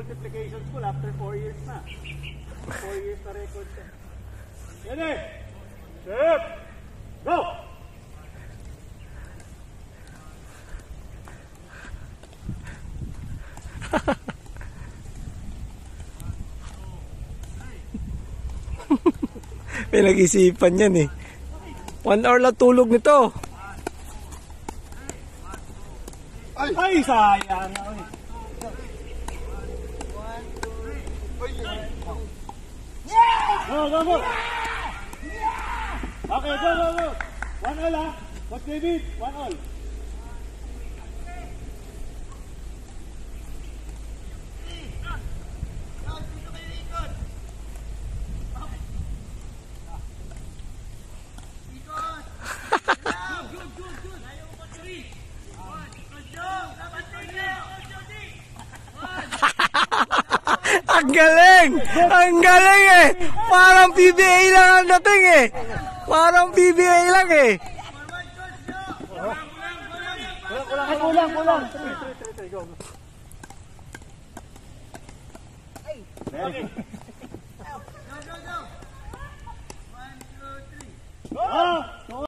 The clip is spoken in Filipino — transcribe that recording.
multiplication school after 4 years na. 4 years na record siya. Ready? Set! Go! Pinag-isipan yan eh. 1 hour lang tulog nito. Ay, sayang. Go, go, go. Okay, go, go, go. 1 all ha. Coach David, 1 all. Ang galing! Ang galing eh! Parang PBA lang ang dating eh! Parang PBA lang eh! Kulang. 3, go.